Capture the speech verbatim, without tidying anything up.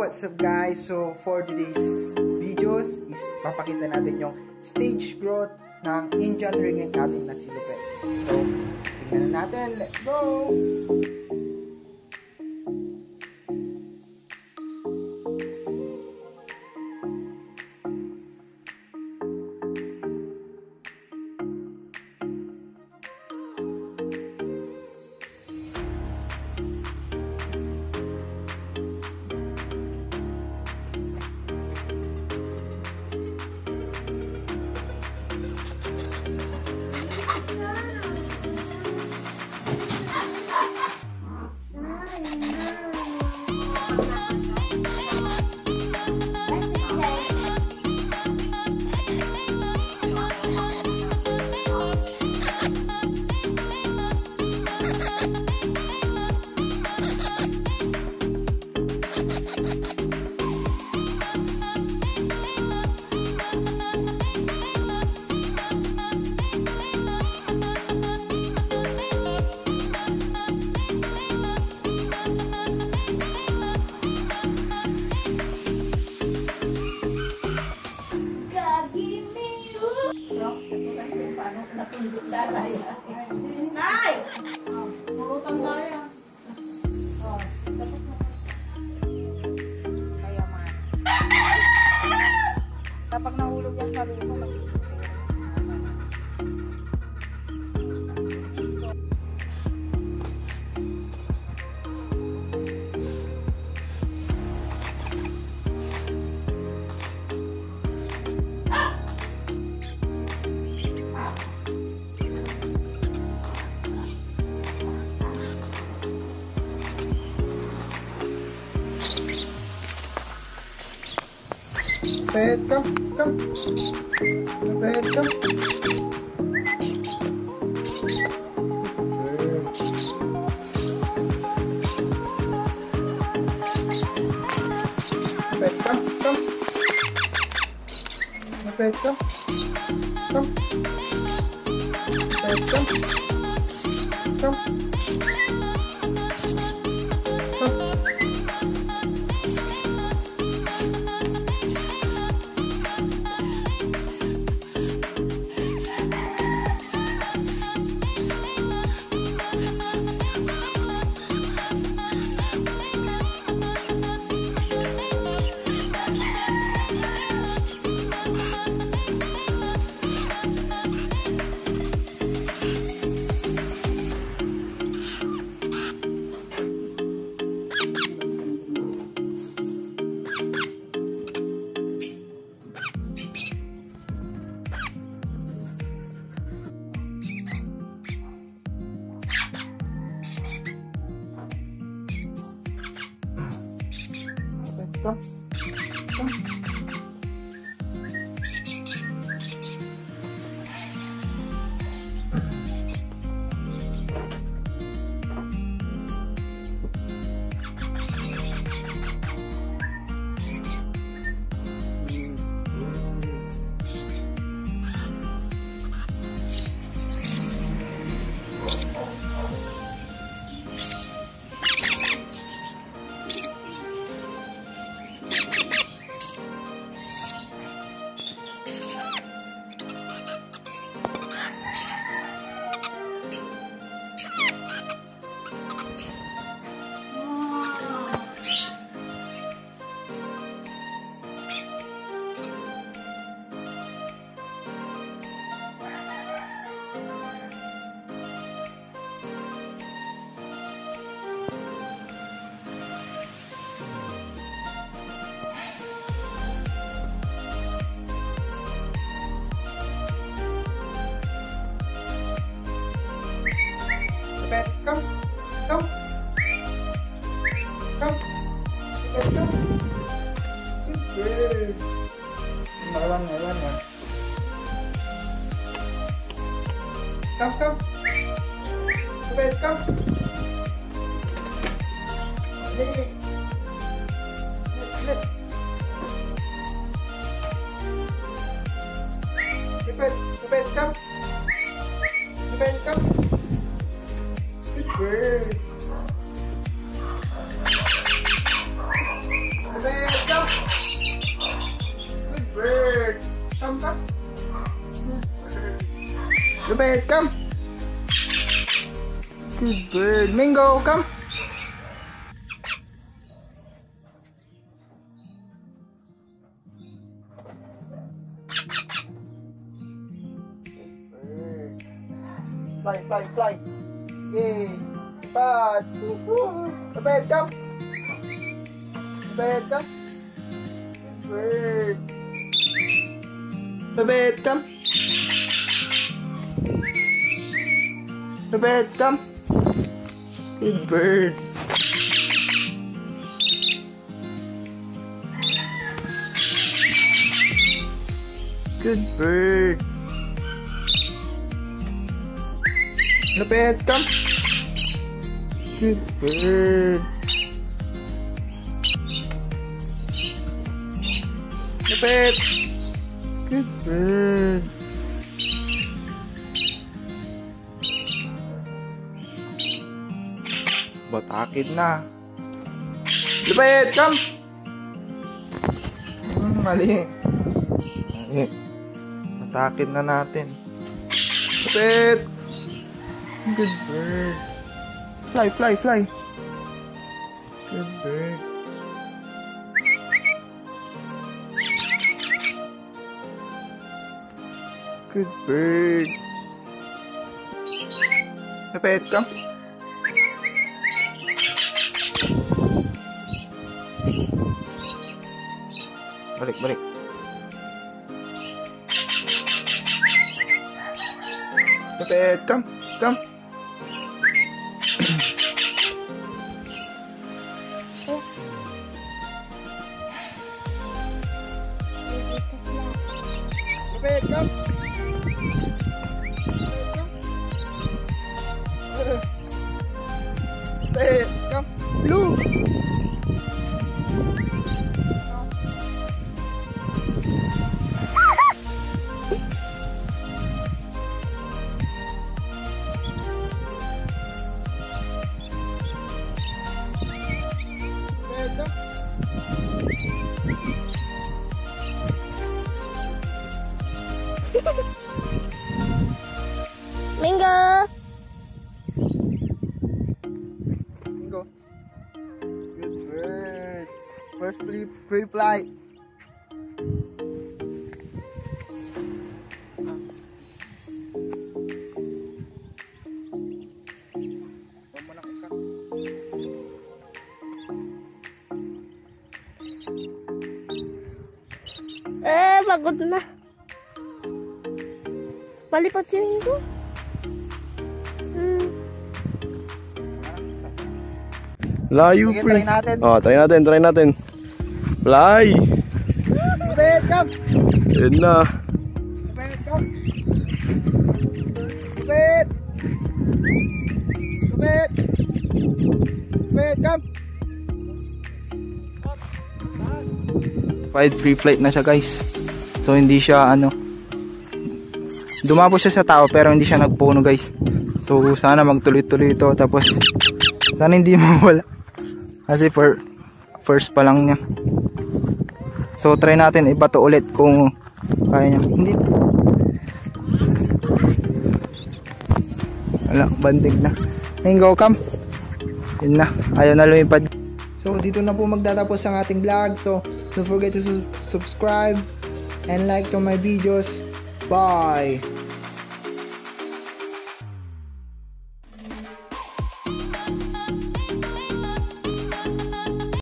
what's up guys? So for today's videos is papakita natin yung stage growth ng Indian Ringneck natin na si Lupet. So tingnan natin, let's go! Nay! Pulutan tayo. Kaya man. Kapag nahulog yan sa lupa, mag-isip. Lupet, come, come. Lupet, come. Lupet, come, come. Lupet, come. Come. Lupet, come. Come. Come, come. Lupet, come, come, come, Lupet, come. Good. Mawan, mawan, mawan. Come, come. Lupet, come. Lupet, Lupet, Lupet, come. Lupet, come. Good bird. Lupet. Lupet, come. Good bird. Mingo, come. Fly, fly, fly. Yay. Pat. Lupet, come. Lupet, come. Good bird. Lupet, come. Lupet, come. Good bird. Good bird. Lupet, come. Good bird. Lupet. Good bird. Batakid na. Lupet, come. Hmm, mali. Mali. Batakid na natin. Lupet. Good bird. Fly, fly, fly. Good bird. Good bird. Lupet, come. Balik, balik. Lupet, come, come. Lupet, come. Lupet, come. Blue. Mingo. Mingo. Good bird. First free, free flight. Eh, pagod na. Palipat si Mingo. Hmm. Layo, Sige, pre. try natin. Oh, try natin, try natin. Fly. Lupet, come. Yun na. Lupet, come. Lupet. Lupet. Lupet, come. Five free flight na siya, guys. So hindi siya ano, dumabo siya sa tao pero hindi siya nagpuno, guys. So sana magtuloy-tuloy ito, tapos sana hindi mawala kasi for first pa lang niya. So try natin ibato ulit kung kaya niya. Hindi, wala, bandig na. Mingo, come. Yun na, ayaw na lumipad. So dito na po magtatapos ang ating vlog. So don't forget to su subscribe and like to my videos. Bye!